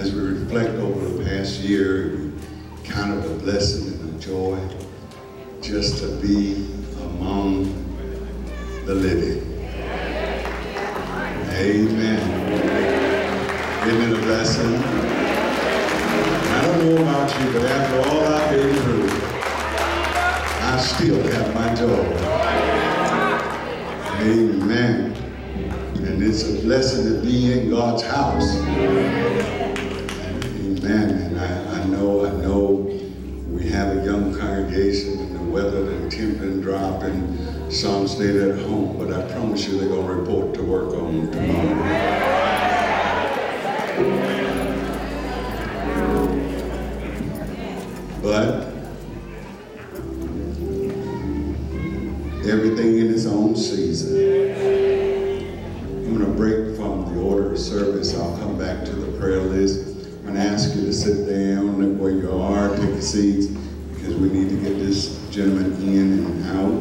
as we reflect over the past year, kind of a blessing and a joy just to be among the living. Amen. Isn't it a blessing? I don't know about you, but after all I've been through, I still have my joy. Amen. And it's a blessing to be in God's house. Amen. And I know we have a young congregation and the weather and temperature drop and some stayed at home, but I promise you they're going to report to work on tomorrow. But everything in its own season. I'm going to break from the order of service. I'll come back to the prayer list. I'm going to ask you to sit down where you are, take your seats, because we need to get this gentleman in and out.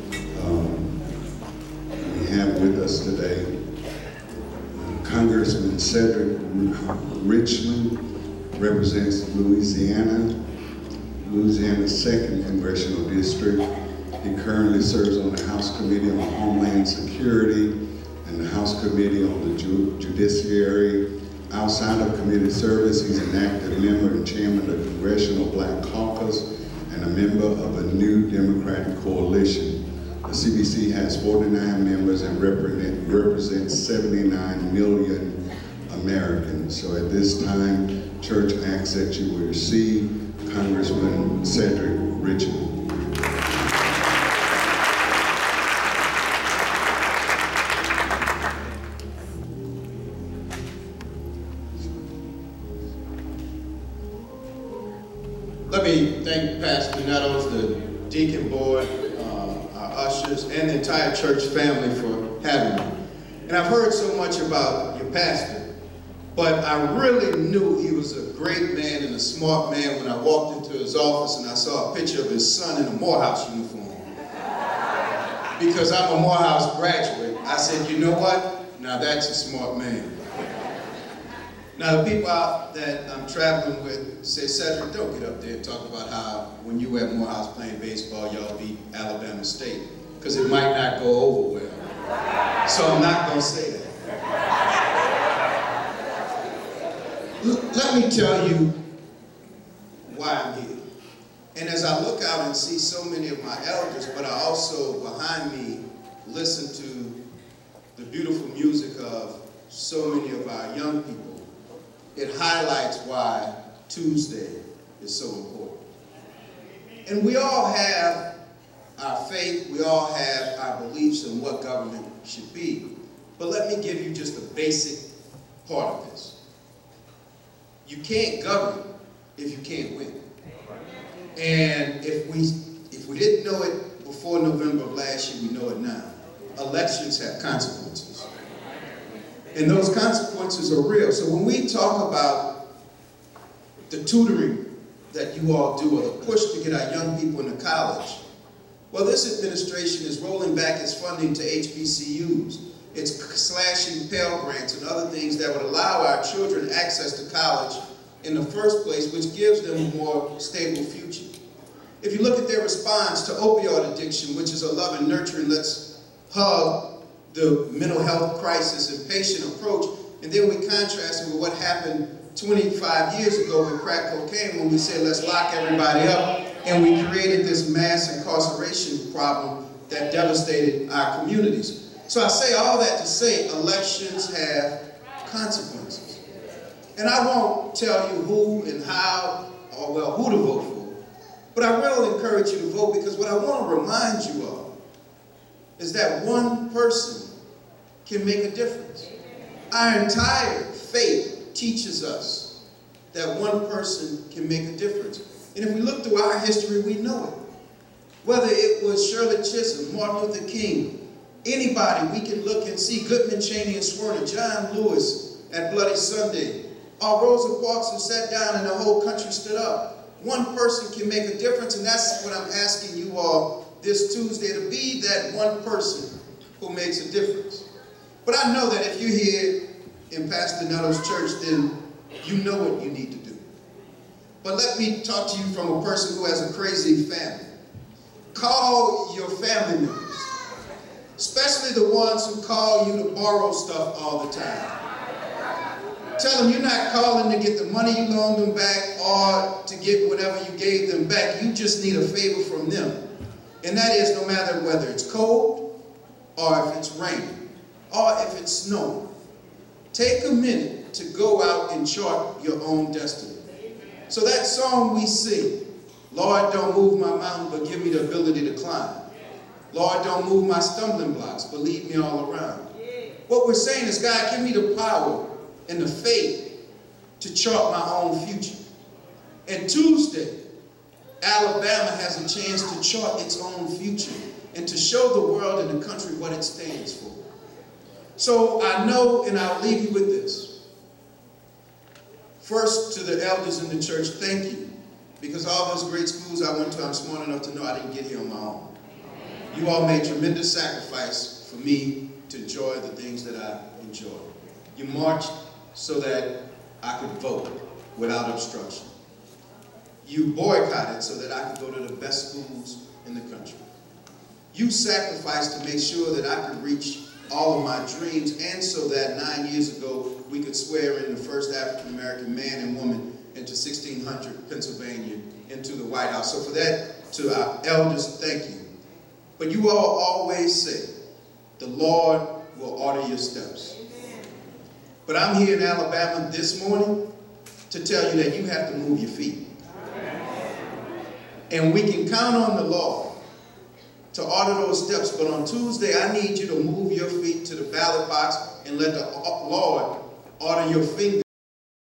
We have with us today Congressman Cedric Richmond, represents Louisiana's 2nd Congressional District. He currently serves on the House Committee on Homeland Security and the House Committee on the Judiciary. Outside of committee service, he's an active member and chairman of the Congressional Black Caucus and a member of a new Democratic coalition. The CBC has 49 members and represents 79 million Americans. So at this time, church asks that you will receive Congressman Cedric Richmond. Let me thank Pastor Nettles, the deacon board, our ushers, and the entire church family for having me. And I've heard so much about your pastor, but I really knew he was a great man and a smart man when I walked into his office and I saw a picture of his son in a Morehouse uniform. Because I'm a Morehouse graduate, I said, you know what? Now that's a smart man. Now, the people out that I'm traveling with say, Cedric, don't get up there and talk about how when you were at Morehouse playing baseball, y'all beat Alabama State, because it might not go over well. So I'm not going to say that. Let me tell you why I'm here. And as I look out and see so many of my elders, but I also, behind me, listen to the beautiful music of so many of our young people, it highlights why Tuesday is so important. And we all have our faith, we all have our beliefs in what government should be. But let me give you just a basic part of this. You can't govern if you can't win. And if we didn't know it before November of last year, we know it now. Elections have consequences. And those consequences are real. So when we talk about the tutoring that you all do, or the push to get our young people into college, well, this administration is rolling back its funding to HBCUs. It's slashing Pell Grants and other things that would allow our children access to college in the first place, which gives them a more stable future. If you look at their response to opioid addiction, which is a love and nurturing, let's hug the mental health crisis and patient approach, and then we contrast it with what happened 25 years ago with crack cocaine, when we said let's lock everybody up, and we created this mass incarceration problem that devastated our communities. So I say all that to say elections have consequences. And I won't tell you who and how, or well, who to vote for, but I will encourage you to vote, because what I want to remind you of is that one person can make a difference. Our entire faith teaches us that one person can make a difference. And if we look through our history, we know it. Whether it was Shirley Chisholm, Martin Luther King, anybody, we can look and see Goodman, Cheney, and Swerner, John Lewis at Bloody Sunday, or Rosa Parks, who sat down and the whole country stood up. One person can make a difference, and that's what I'm asking you all this Tuesday, to be that one person who makes a difference. But I know that if you're here in Pastor Nettles' church, then You know what you need to do. But let me talk to you from a person who has a crazy family. Call your family members, especially the ones who call you to borrow stuff all the time. Tell them you're not calling to get the money you loaned them back or to get whatever you gave them back. You just need a favor from them. And that is no matter whether it's cold or if it's raining or if it's snowing. Take a minute to go out and chart your own destiny. So that song we sing, Lord, don't move my mountain, but give me the ability to climb. Lord, don't move my stumbling blocks, but lead me all around. What we're saying is, God, give me the power and the faith to chart my own future. And Tuesday, Alabama has a chance to chart its own future and to show the world and the country what it stands for. So I know, and I'll leave you with this. First, to the elders in the church, thank you. Because all those great schools I went to, I'm smart enough to know I didn't get here on my own. You all made tremendous sacrifice for me to enjoy the things that I enjoy. You marched so that I could vote without obstruction. You boycotted so that I could go to the best schools in the country. You sacrificed to make sure that I could reach all of my dreams, and so that 9 years ago we could swear in the first African-American man and woman into 1600 Pennsylvania into the White House. So for that, to our elders, thank you. But you all always say, the Lord will order your steps. But I'm here in Alabama this morning to tell you that you have to move your feet. And we can count on the Lord to order those steps, but on Tuesday, I need you to move your feet to the ballot box and let the Lord order your fingers.